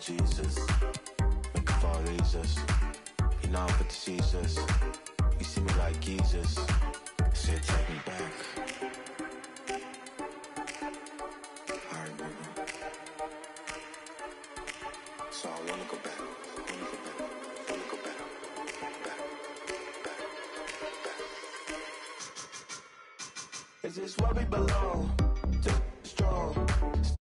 Jesus. Make it fall Jesus. You know I'm with the Jesus. You see me like Jesus. Said take me back. Alright, baby. So I wanna go back. Wanna go back. Wanna go back. Back. Back. Is this where we belong? Just strong.